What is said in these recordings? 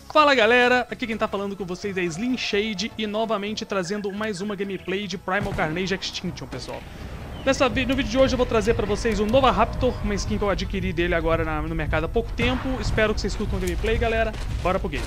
Fala galera, aqui quem tá falando com vocês é Slim Shade e novamente trazendo mais uma gameplay de Primal Carnage Extinction, pessoal. No vídeo de hoje eu vou trazer pra vocês o Nova Raptor, uma skin que eu adquiri dele agora no mercado há pouco tempo. Espero que vocês curtam a gameplay, galera. Bora pro game.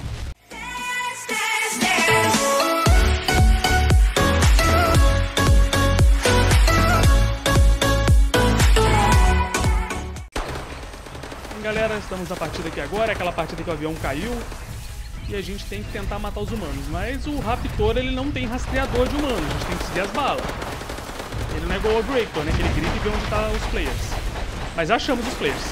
Galera, estamos na partida aqui agora, aquela partida que o avião caiu e a gente tem que tentar matar os humanos, mas o Raptor ele não tem rastreador de humanos, a gente tem que seguir as balas. Ele não é igual ao Breaktor, né, que ele grita e vê onde tá os players, mas achamos os players.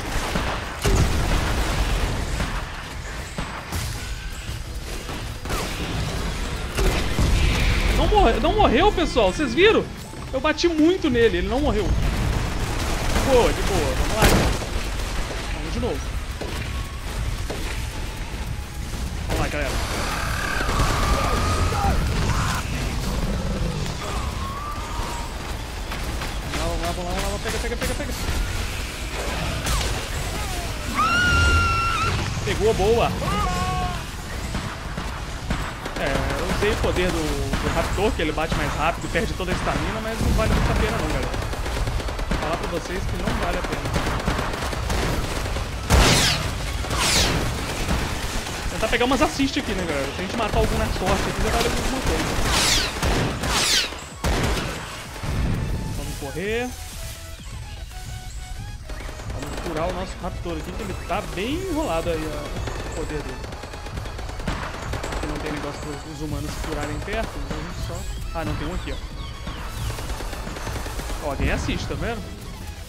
Não morreu, pessoal, vocês viram? Eu bati muito nele, ele não morreu. De boa, vamos lá então. De novo. Vamos lá, galera. Vamos lá. Pega. Pegou, boa. Eu usei o poder do Raptor, que ele bate mais rápido, perde toda a estamina, mas não vale muito a pena não, galera. Vou falar pra vocês que não vale a pena. Tentar pegar umas assist aqui, né, galera? Se a gente matar algum na sorte aqui, já vale alguma coisa. Vamos correr. Vamos curar o nosso Raptor aqui, que ele tá bem enrolado aí, o poder dele. Aqui não tem negócio para os humanos se curarem perto, então a gente só... Ah, não, tem um aqui, ó. Ó, tem assist, tá vendo?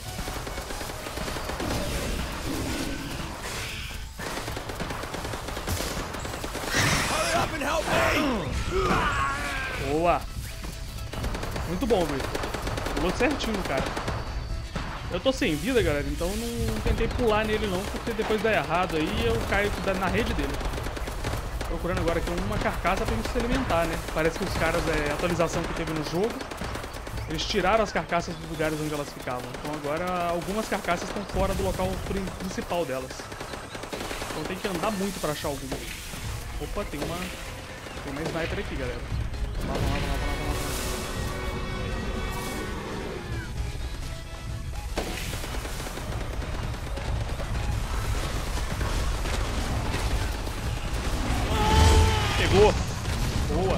Boa! Muito bom, Breaktor. Pulou certinho no cara. Eu tô sem vida, galera, então não tentei pular nele não, porque depois dá errado aí eu caio na rede dele. Procurando agora aqui uma carcaça pra gente se alimentar, né? Parece que os caras, a atualização que teve no jogo, eles tiraram as carcaças dos lugares onde elas ficavam. Então agora algumas carcaças estão fora do local principal delas. Então tem que andar muito pra achar alguma. Opa, tem uma sniper aqui, galera. Vamos lá. Pegou. Boa.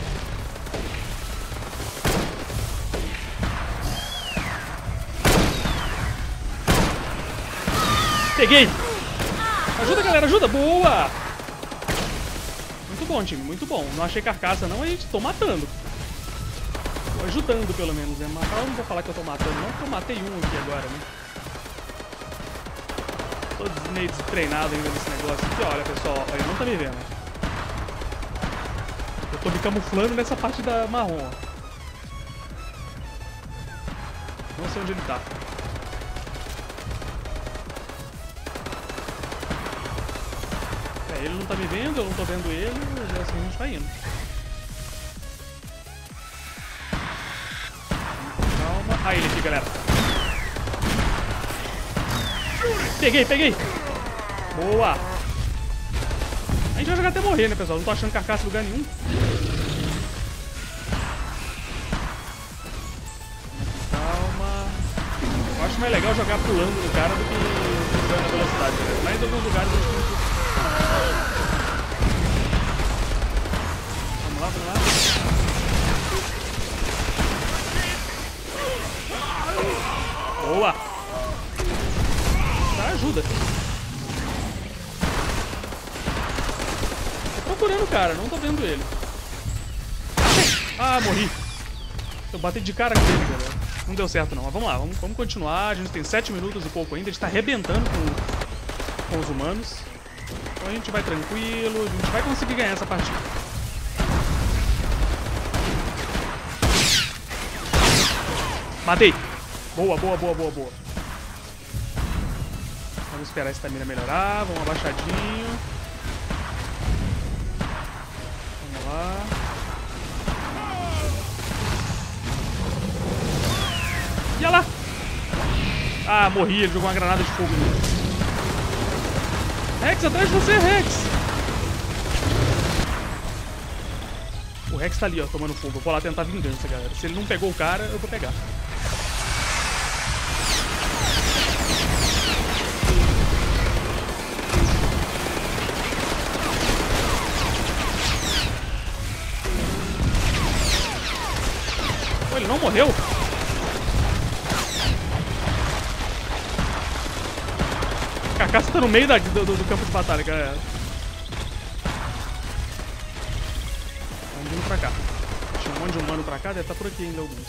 Peguei. Ajuda, galera, ajuda. Boa. Muito bom, time, muito bom. Não achei carcaça não, a gente tô matando. Tô ajudando, pelo menos, né? Matar eu não vou falar que eu tô matando não, porque eu matei um aqui agora, né? Tô meio destreinado ainda nesse negócio aqui. Olha, pessoal, ele não tá me vendo. Eu tô me camuflando nessa parte da marrom, ó. Não sei onde ele tá. Ele não tá me vendo, eu não tô vendo ele, e assim a gente vai indo. Calma. Ah, ele aqui, galera. Peguei. Boa. A gente vai jogar até morrer, né, pessoal? Não tô achando carcaça em lugar nenhum. Calma. Eu acho mais legal jogar pulando no cara do que jogando na velocidade, né? Mas em alguns lugares a gente tem que... Vamos lá. Boa! Tá, ajuda. Tô procurando o cara, não tô vendo ele. Ah, morri. Eu bati de cara com ele, galera. Não deu certo não, mas vamos lá, vamos continuar. A gente tem 7 minutos e pouco ainda, a gente tá arrebentando com os humanos. Então a gente vai tranquilo, a gente vai conseguir ganhar essa partida. Matei! Boa. Vamos esperar a estamina melhorar, vamos abaixadinho. Vamos lá. E olha lá! Ah, morri, ele jogou uma granada de fogo nele. Rex, atrás de você, Rex! Rex tá ali, ó, tomando fogo. Eu vou lá tentar vingança, galera. Se ele não pegou o cara, eu vou pegar. Pô, ele não morreu? A carcaça tá no meio do campo de batalha, galera. Vamos vindo pra cá. Tinha um monte de humano pra cá, deve estar por aqui ainda alguns.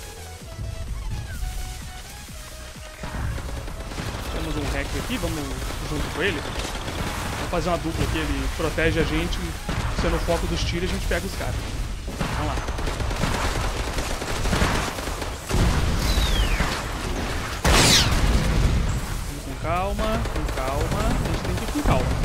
Temos um Rex aqui, vamos junto com ele. Vamos fazer uma dupla aqui, ele protege a gente, sendo o foco dos tiros, a gente pega os caras. Vamos lá. Vamos com calma, com calma. A gente tem que ir com calma.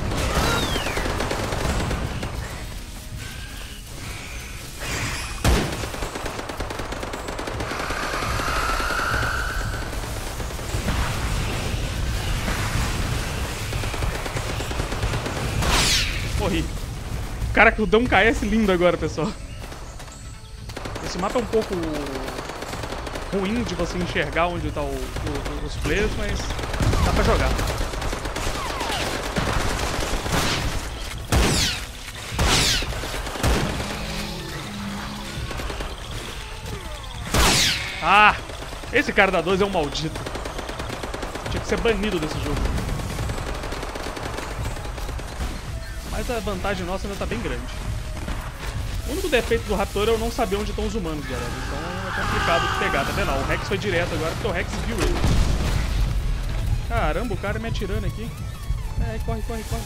Morri. O cara que deu um KS lindo agora, pessoal. Esse mapa é um pouco ruim de você enxergar onde tá os players, mas dá pra jogar. Ah! Esse cara da 12 é um maldito. Tinha que ser banido desse jogo. Mas a vantagem nossa ainda tá bem grande. O único defeito do Raptor é eu não saber onde estão os humanos, galera. Então é complicado de pegar, tá vendo? O Rex foi direto agora porque o Rex viu ele. Caramba, o cara me atirando aqui. É, corre, corre, corre.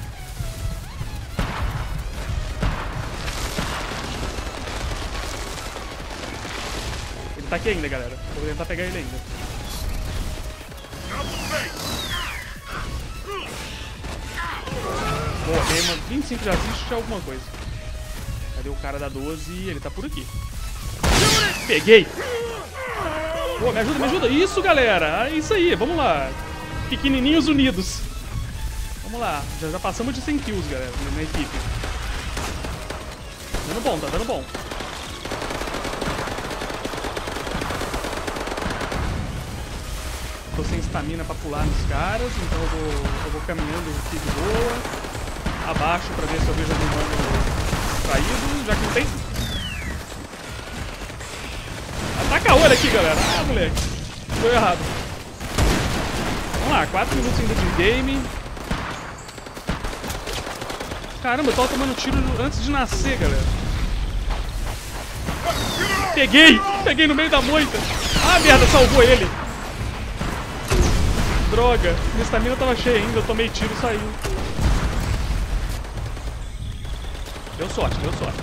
Ele tá aqui ainda, galera. Vou tentar pegar ele ainda. Boa, tem uma 25 de assist, já alguma coisa. Cadê o cara da 12? Ele tá por aqui. Peguei! Pô, me ajuda, me ajuda! Isso, galera! É isso aí, vamos lá! Pequenininhos unidos. Vamos lá, já passamos de 100 kills, galera, na equipe. Dando bom, tá dando bom. Tô sem estamina pra pular nos caras, então eu vou caminhando aqui de boa. Abaixo pra ver se eu vejo algum humano caído, já que não tem. Ataca a olho aqui, galera. Ah, moleque. Deu errado. Vamos lá, 4 minutos ainda de game. Caramba, eu tava tomando tiro antes de nascer, galera. Peguei! Peguei no meio da moita. Ah, merda, salvou ele. Droga, minha estamina tava cheia ainda, eu tomei tiro e saiu. Deu sorte, deu sorte.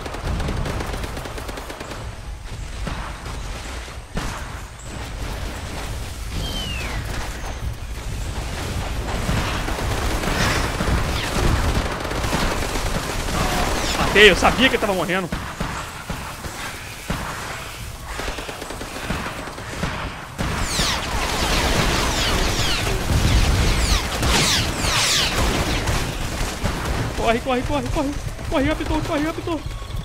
Matei, eu sabia que ele tava morrendo. Corre, corre, corre, corre. Corre, Raptor, corre, Raptor.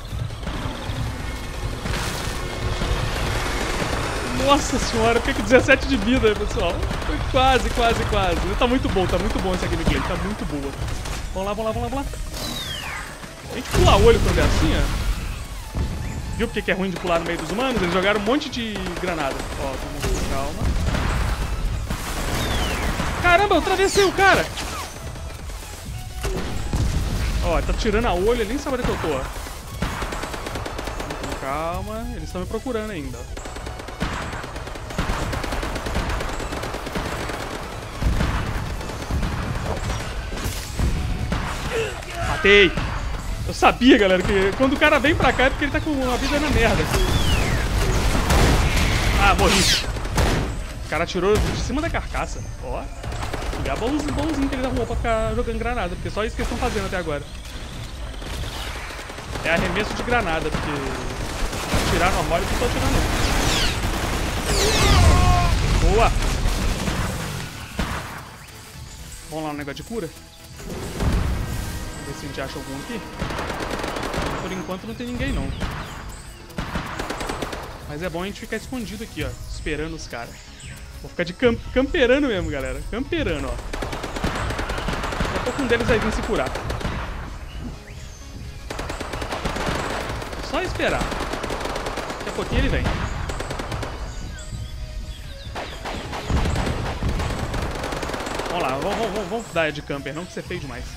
Nossa senhora, eu fiquei com 17 de vida, pessoal. Foi quase, quase, quase. Tá muito bom essa gameplay, tá muito boa. Vamos lá, vamos lá, vamos lá, vamos lá. A gente pula olho quando é assim, ó. Viu porque que é ruim de pular no meio dos humanos? Eles jogaram um monte de granada. Ó, vamos com calma. Caramba, eu atravessei o cara. Ó, tá tirando a olho, ele nem sabe onde que eu tô. Com calma, eles estão me procurando ainda. Matei! Eu sabia, galera, que quando o cara vem pra cá é porque ele tá com a vida na merda. Ah, morri. O cara tirou de cima da carcaça. Ó. É bonzinho que ele arrumou pra ficar jogando granada, porque só isso que eles estão fazendo até agora. É arremesso de granada, porque atirar normal eles não estão atirando não. Boa! Vamos lá no negócio de cura? Vamos ver se a gente acha algum aqui. por enquanto não tem ninguém não. Mas é bom a gente ficar escondido aqui, ó, esperando os caras. Vou ficar de camperando mesmo, galera. Camperando, ó. Daqui a pouco um deles vai vir se curar. Só esperar. Daqui a pouquinho ele vem. Vamos lá, vamos dar de camper, não que você é feio demais.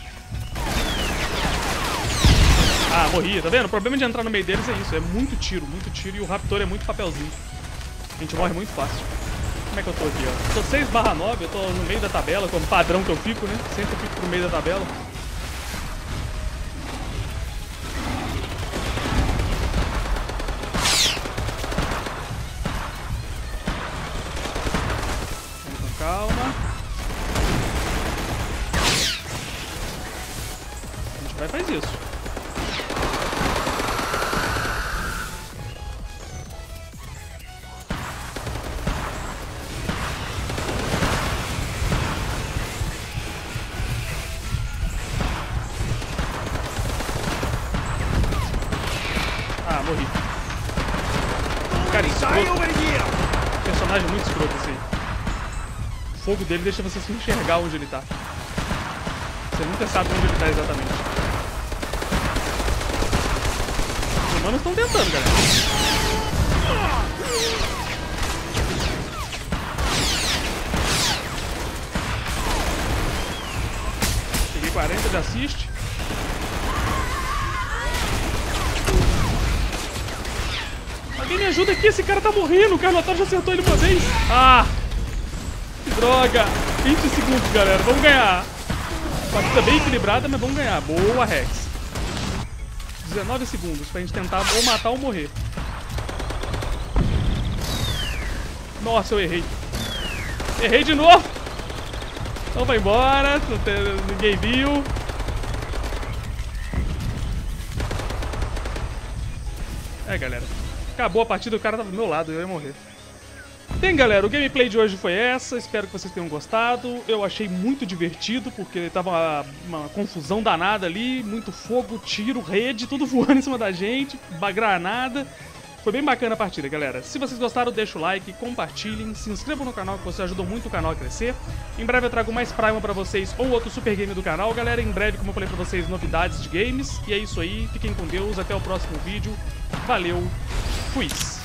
Ah, morri, tá vendo? O problema de entrar no meio deles é isso, é muito tiro e o Raptor é muito papelzinho. A gente morre muito fácil. Como é que eu tô aqui, ó? Tô 6/9, eu tô no meio da tabela, como padrão que eu fico, né? Sempre eu fico pro meio da tabela. Vamos com calma. A gente vai e faz isso. Ah, morri. Cara, escroto. Personagem muito escroto esse aí. O fogo dele deixa você se enxergar onde ele tá. Você nunca sabe onde ele tá exatamente. Os humanos estão tentando, galera. Peguei 40 de assist. Alguém me ajuda aqui, esse cara tá morrendo. O Carnotauro já acertou ele uma vez. Ah! Que droga! 20 segundos, galera. Vamos ganhar. Partida bem equilibrada, mas vamos ganhar. Boa, Rex. 19 segundos pra gente tentar ou matar ou morrer. Nossa, eu errei. Errei de novo. Então vai embora. Ninguém viu. É, galera. Acabou a partida, o cara tava do meu lado, eu ia morrer. Bem, galera, o gameplay de hoje foi essa. Espero que vocês tenham gostado. Eu achei muito divertido, porque tava uma confusão danada ali. Muito fogo, tiro, rede, tudo voando em cima da gente. Granada. Foi bem bacana a partida, galera. Se vocês gostaram, deixa o like, compartilhem, se inscrevam no canal, que você ajuda muito o canal a crescer. Em breve eu trago mais Primal pra vocês ou outro super game do canal, galera. Em breve, como eu falei pra vocês, novidades de games. E é isso aí, fiquem com Deus, até o próximo vídeo. Valeu, fui!